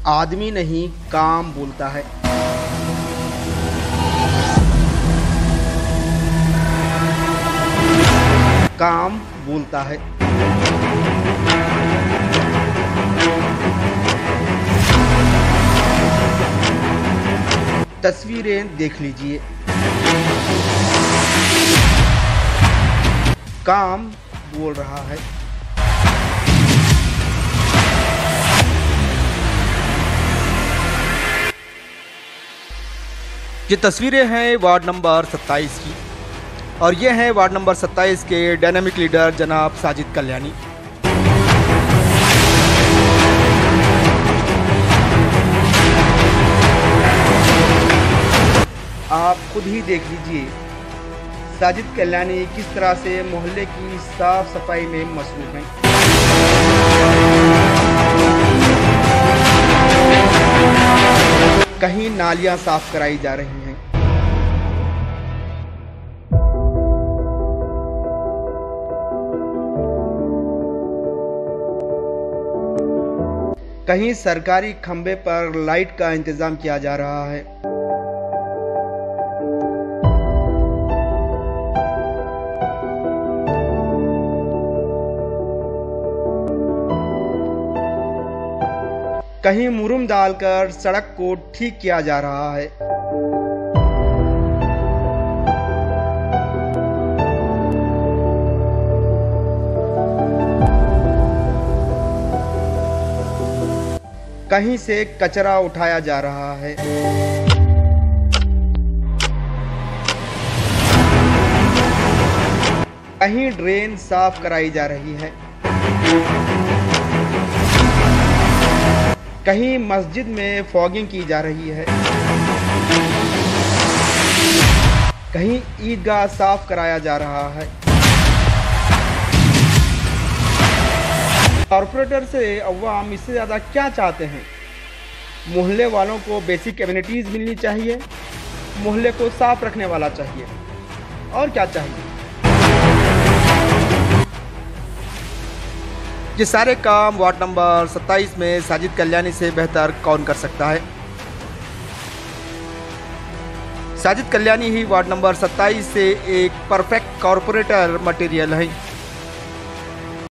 आदमी नहीं काम बोलता है। काम बोलता है। तस्वीरें देख लीजिए। काम बोल रहा है। ये तस्वीरें हैं वार्ड नंबर 27 की और ये हैं वार्ड नंबर 27 के डायनामिक लीडर जनाब साजिद कल्याणी। आप खुद ही देख लीजिए साजिद कल्याणी किस तरह से मोहल्ले की साफ सफाई में मसरूफ हैं। कहीं नालियां साफ कराई जा रही हैं, कहीं सरकारी खंबे पर लाइट का इंतजाम किया जा रहा है। कहीं मुरुम डालकर सड़क को ठीक किया जा रहा है। कहीं से कचरा उठाया जा रहा है। कहीं ड्रेन साफ कराई जा रही है। कहीं मस्जिद में फॉगिंग की जा रही है। कहीं ईदगाह साफ कराया जा रहा है। कॉरपोरेटर से अवाम इससे ज़्यादा क्या चाहते हैं? मोहल्ले वालों को बेसिक एमिनिटीज़ मिलनी चाहिए, मोहल्ले को साफ रखने वाला चाहिए, और क्या चाहिए? ये सारे काम वार्ड नंबर 27 में साजिद कल्याणी से बेहतर कौन कर सकता है? साजिद कल्याणी ही वार्ड नंबर 27 से एक परफेक्ट कॉरपोरेटर मटेरियल है।